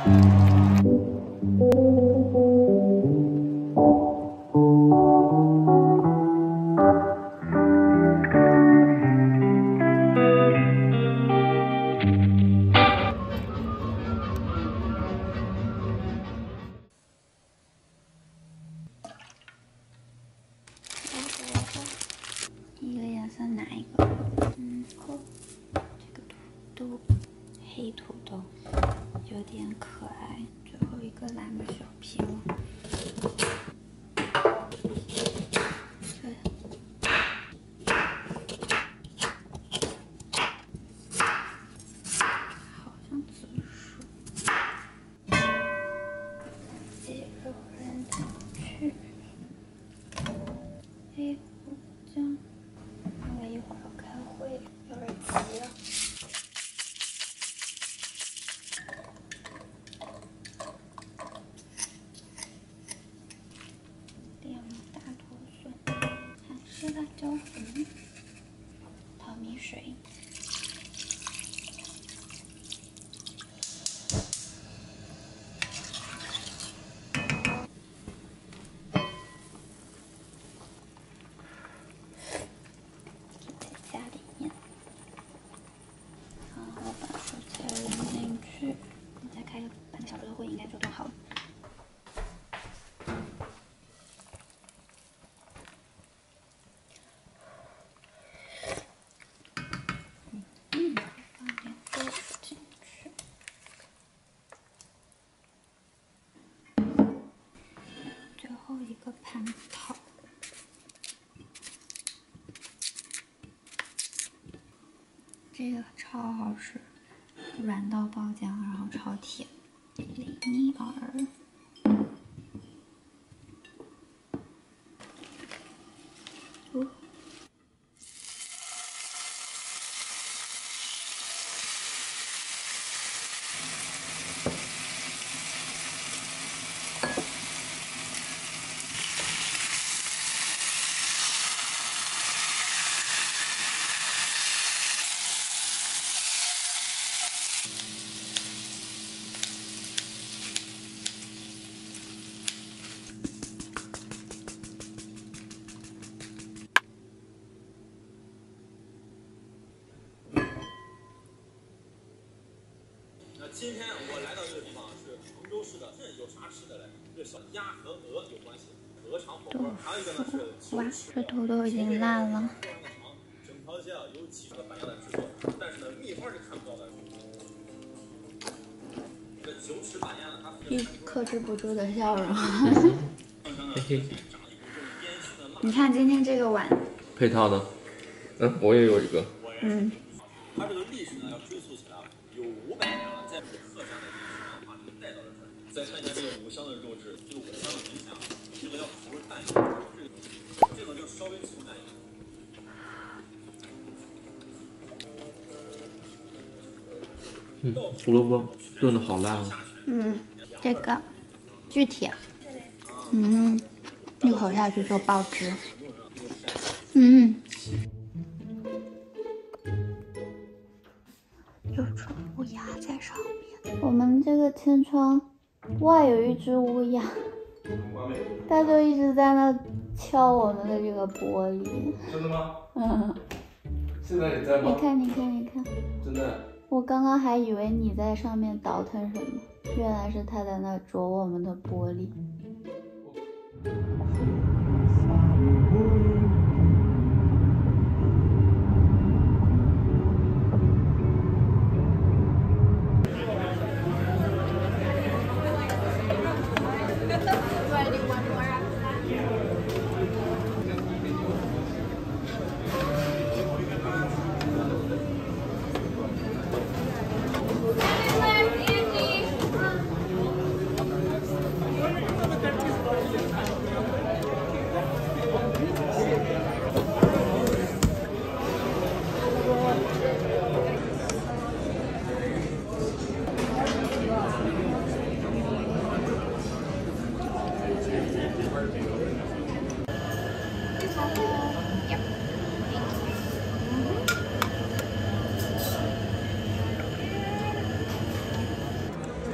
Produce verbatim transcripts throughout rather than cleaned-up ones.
一个颜色哪一个？嗯，哦，这个土豆，黑土豆，有点可爱。最后一个蓝的小苹果。对。好像紫薯。鸡肉扔进去。黑胡椒。因为一会儿要开会，有点急了。点了大头蒜，韩式辣椒粉，淘米水。一个蟠桃，这个超好吃，软到爆浆，然后超甜。里尼尔，哦， 今天我来到这个地方是杭州市的，这有啥吃的嘞？这小鸭和鹅有关系，鹅肠火锅。还有一个呢是哇，这土豆已经烂了。 整条街啊有几个板鸭的制作，但是呢蜜花是看不到的。这九齿板鸭呢，它一克制不住的笑容。你看今天这个碗， 配套的，嗯，我也有一个。 嗯。 它这个历史呢要追溯起来，有五百年了，在客家的历史文化里带到了这儿。再看一下这个五香的肉质，这个五香的很香，这个要熟淡一点，这个这个就稍微粗淡一点。 嗯，胡萝卜炖的好烂啊。 嗯，这个具体，嗯，一口下去就爆汁。嗯。有只乌鸦在上面。我们这个天窗外有一只乌鸦，它就一直在那敲我们的这个玻璃。 真的吗？ 嗯。 现在你在吗？ 你看，你看，你看。 真的。 我刚刚还以为你在上面倒腾什么，原来是它在那啄我们的玻璃。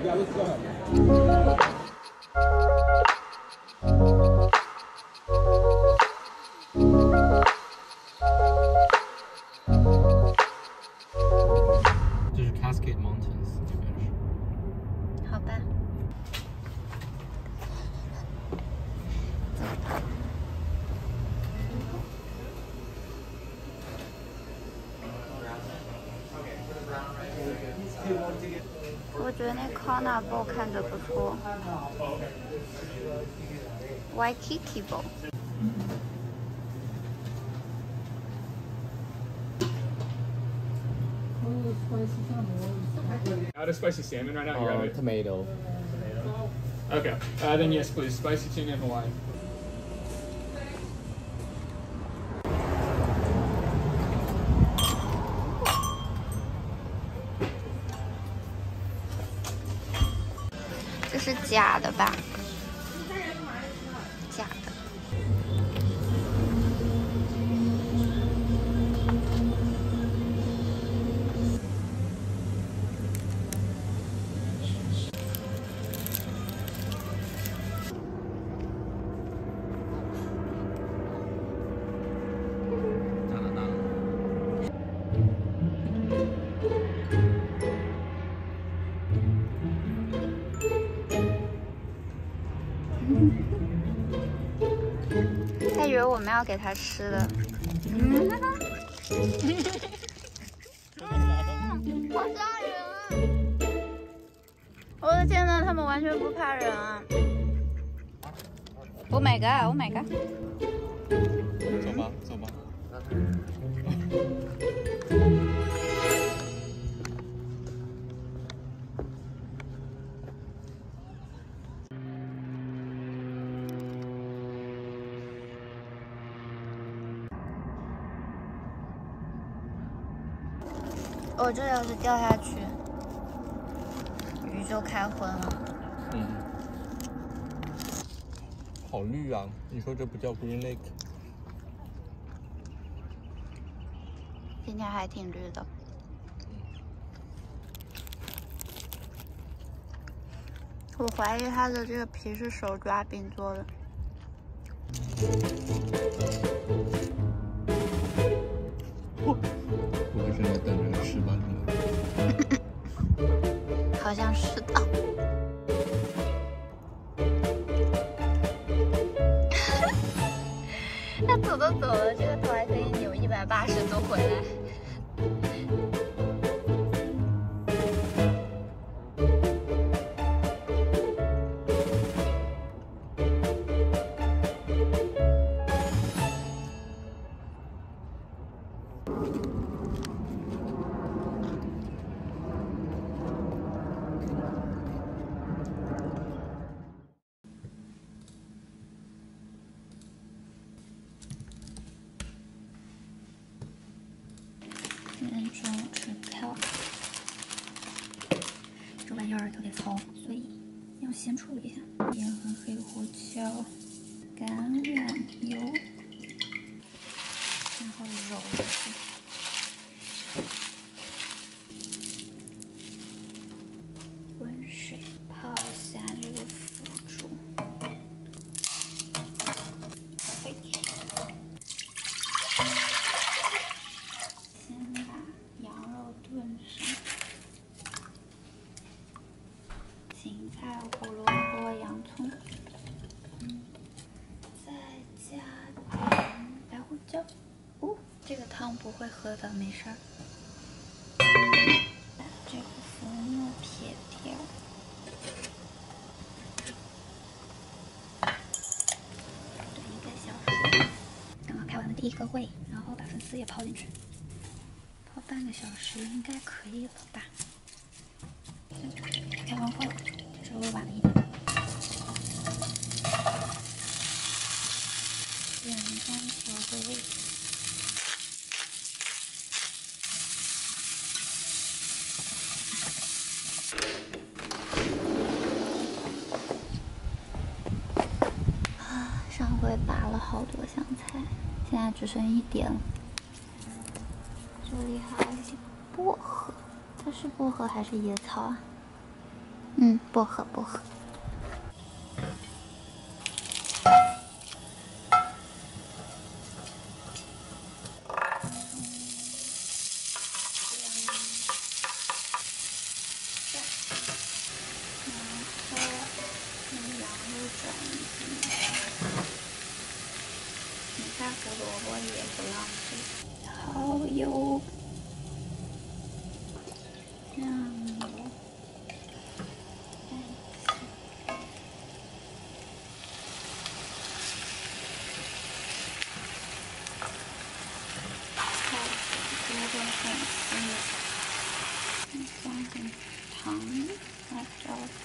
这是 Cascade Mountains 这边是。 好吧。我觉得那 Carnival 看着不错 ，Waikiki Bowl。 Out of spicy salmon right now. You got Uh, it. tomato. Okay. Uh, then yes, please. Spicy tuna and Hawaiian. 这是假的吧？假的。 加拿大。 他以为我们要给他吃的。嗯，好吓人啊！我的天呐，他们完全不怕人啊 ！Oh my god! Oh my god! 走吧，走吧。 我这要是掉下去，鱼就开荤了。 嗯。好绿啊！你说这不叫 Green Lake？ 今天还挺绿的。我怀疑它的这个皮是手抓饼做的。 我是在等着吃吧， 好像是的。他走都走了，这个头还可以扭一百八十度回来。今天中午吃票，这玩意儿特别糙，所以要先处理一下。盐和黑胡椒、橄榄油，然后揉一下。温水泡下这个腐竹。嘿。先把羊肉炖上，芹菜、胡萝卜、洋葱，再加点白胡椒。哦，这个汤不会喝的，没事儿。把这个浮沫撇掉。炖一个小时。刚刚开完了第一个胃，然后把粉丝也泡进去。泡半个小时应该可以了吧？开完后稍微晚了一点。点干调个味。啊，上回拔了好多香菜，现在只剩一点了。这里还有薄荷，它是薄荷还是野草啊？ 嗯，薄荷薄荷。你看胡萝卜也不浪费，蚝油、酱油、菜籽多的粉丝，放点糖、辣椒粉。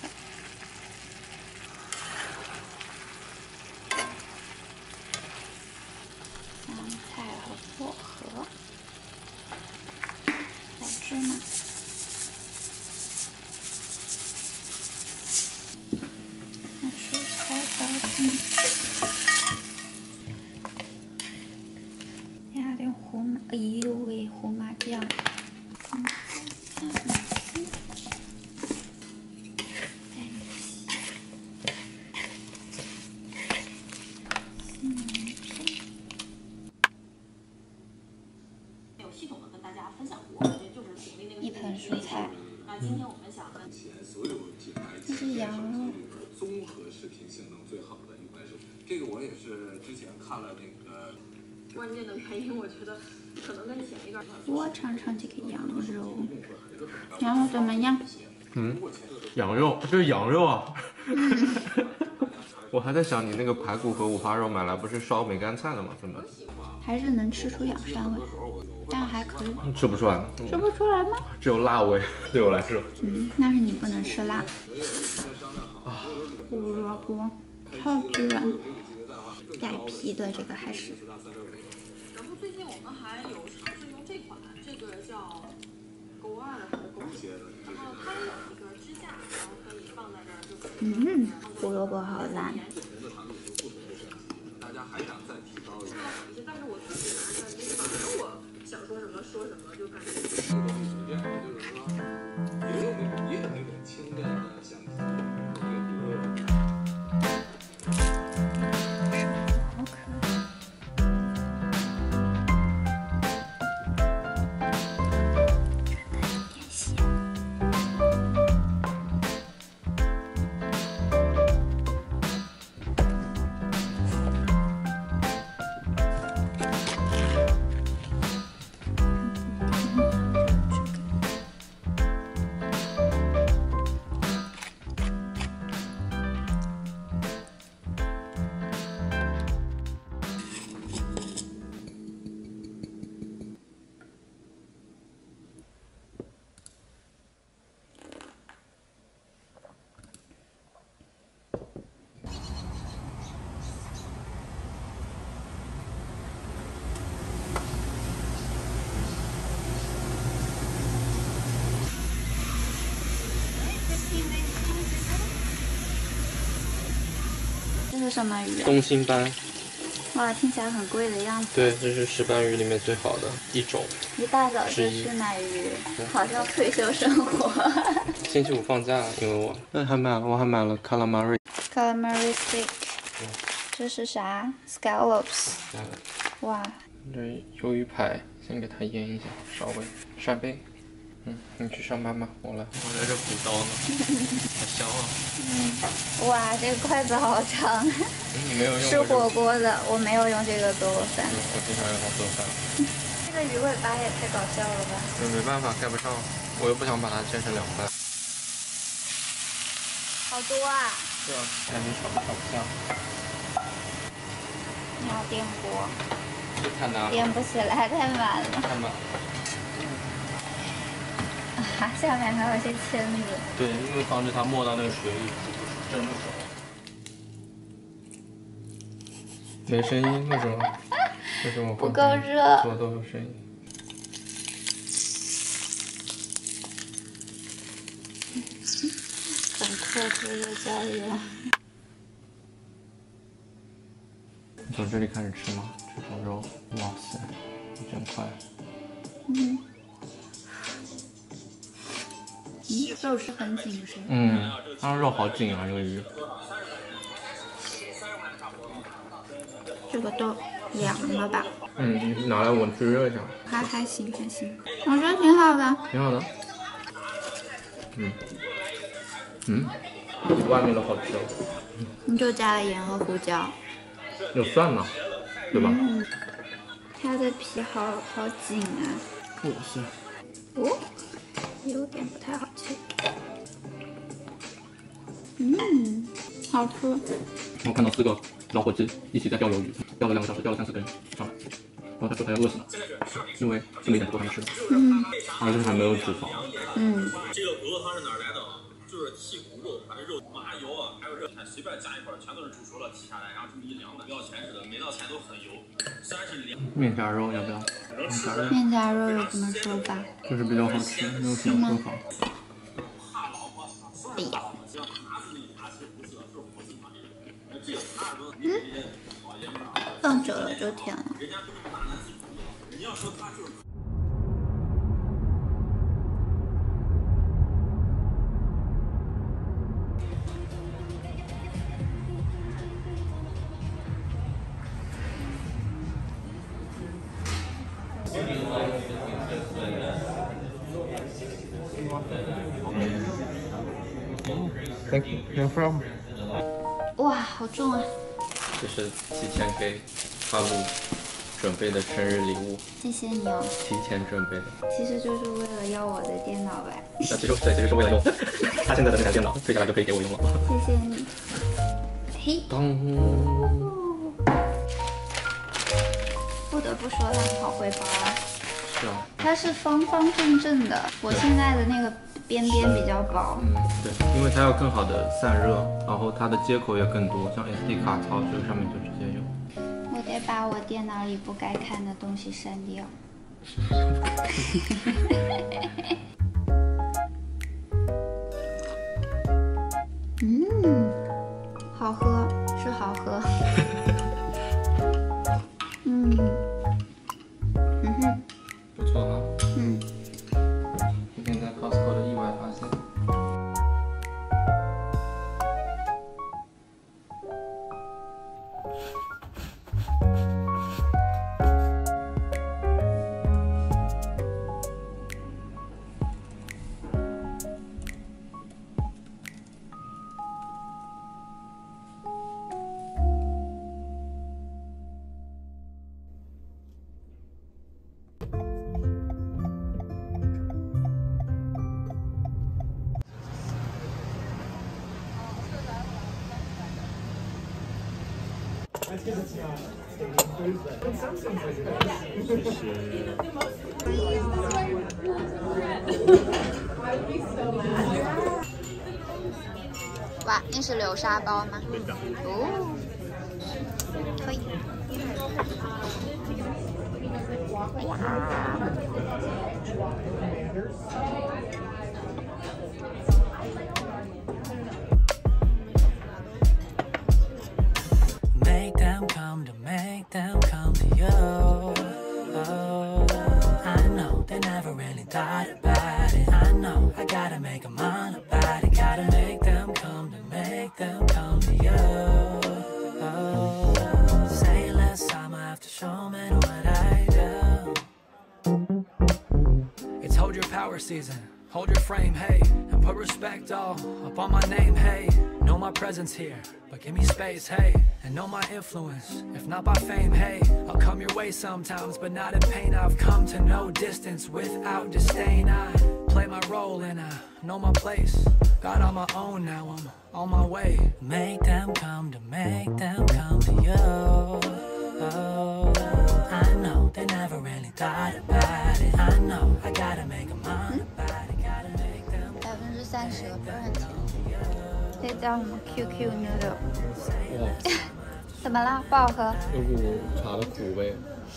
香菜和薄荷，白芝麻，那蔬菜倒进，加点胡麻，哎呦喂，胡麻酱，嗯，酱油，再一西洋葱。 系统的跟大家分享过，也就是鼓励那个一盆蔬菜。 那今天我们想跟前所有品牌这是羊肉， 综合视频性能最好的一款手机。这个我也是之前看了那个。 关键的原因，我觉得可能跟前一段。 我尝尝这个羊肉，羊肉怎么样？ 嗯，羊肉，这是羊肉啊。我还在想你那个排骨和五花肉买来不是烧梅干菜的吗？怎么？ 还是能吃出羊膻味，但还可以。 吃不出来， 吃不出来吗？ 只有辣味，对我来说。 嗯，那是你不能吃辣。 啊， 胡萝卜超级软，带皮的这个还是。 然后最近我们还有尝试用这款，这个叫勾二还是勾几？然后它有一个支架，然后可以放在这儿就可以。 嗯，胡萝卜好烂。 大家还想再提高一下。 但是我自己拿着，你反正我想说什么说什么，就感觉。 这个东西是这样的，就是说，也有那种也有那种清淡的橡皮，有一个。 好可爱。点咸。这是什么鱼啊？ 东星斑， 哇，听起来很贵的样子。 对，这是石斑鱼里面最好的一种。 一大早就去买鱼，好像退休生活。 星期五放假，因为我那还买了，我还买了 calamari。 calamari steak，这是啥 ？scallops。哇， 这鱿鱼排，先给它腌一下，稍微扇贝。嗯，你去上班吧，我来。我在这补刀呢，好香啊！ 嗯，哇，这个筷子好长。 你没有用吃火锅的，我没有用这个做过饭。 我经常用它做饭。 这个鱼尾巴也太搞笑了吧！ 那没办法，盖不上，我又不想把它切成两半。 好多啊！ 对啊，感觉炒不炒不像。 你要颠锅， 这太难了。 颠不起来，太满了。 太满了。 啊，下面还有一些签子。 对，因为防止它没到那个水里，蒸的时候。没声音，为什么？为什么不够热？ 做都有声音。 很克制的加油。 你从这里开始吃吗？这种肉，哇塞，一整块。 嗯。 嗯，肉是很紧实。 嗯，它的肉好紧啊，这个鱼。 这个都凉了吧？ 嗯，你拿来我去热一下。 还还行还行，我觉得挺好的。 挺好的。嗯。嗯，比外面的好吃哦。 你就加了盐和胡椒。 有蒜吗？对吧？ 嗯，它的皮好好紧啊。 不是。 哦，有点不太好吃。嗯，好吃。 我看到四个老伙计一起在钓鱿鱼，钓了两个小时，钓了三四根上来，然后他说他要饿死了，因为这么一点不够他们吃的。 嗯， 而且还没有脂肪。 嗯， 这个骨头汤是哪儿来的？就是剔骨肉，把这肉麻油啊，还有热菜随便加一块，全都是煮熟了剔下来，然后这么一凉的，不要钱似的，每道菜都很油，山是凉。 面夹肉要不要？ 面夹肉有什么说法？ 就是比较好吃，没有什么说法。 哎呀，嗯，放久了就甜了。 你要说他就是。 Thank you. No problem. 哇，好重啊！ 这是提前给哈鲁准备的生日礼物。 谢谢你哦。 提前准备的。 其实就是为了要我的电脑呗。 那其实对，其实是为了用他现在的那台电脑，退下来就可以给我用了。 谢谢你。嘿。当。不得不说它很好汇包啊。 是啊。 它是方方正正的，我现在的那个边边比较薄。 嗯，对，因为它要更好的散热，然后它的接口也更多，像 S D 卡槽这个上面就直接有。 我得把我电脑里不该看的东西删掉。嗯，好喝，是好喝。嗯，嗯哼， 不错哈。 嗯。 今天在 Costco 的意外发现。 哇，那是流沙包吗？哦，可以。哎呀。 Make them come to make them come to you. Oh, I know they never really thought about it. I know I gotta make them on about it. Gotta make them come to make them come to you. Oh, say less, I'ma have to show me what I do. It's hold your power season. Hold your frame, hey, and put respect all up on my name, hey. Know my presence here, but give me space, hey, and know my influence, if not by fame, hey. I'll come your way sometimes, but not in pain. I've come to know distance without disdain. I play my role and I know my place. Got on my own now, I'm on my way. Make them come to make them come to you. Oh, I know they never really thought about it. I know I gotta make them on about it. 百分之三十不是很甜，这叫什么 Q Q noodle？ 哇， 怎么了？不好喝？ 有股茶的苦味。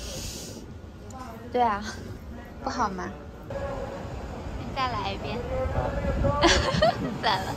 对啊，不好吗？你再来一遍。算了。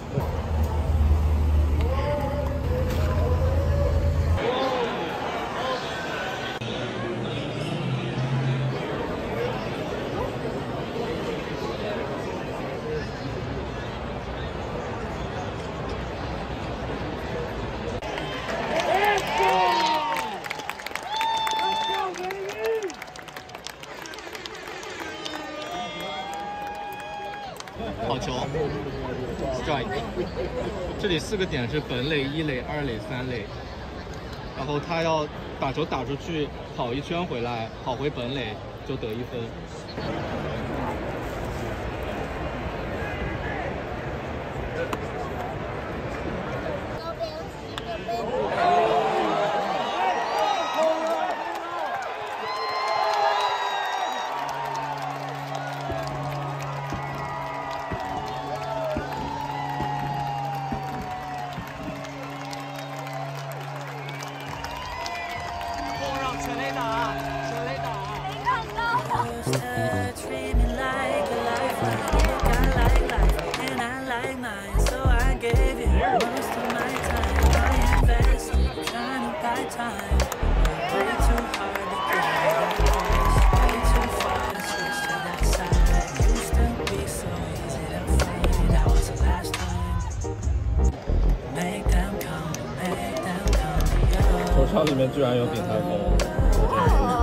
好球 ，strike。这里四个点是本垒、一垒、二垒、三垒，然后他要把球打出去，跑一圈回来，跑回本垒就得一分。 球场里面居然有鼎泰丰。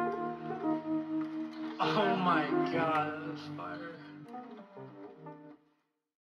Oh my god, that's fire.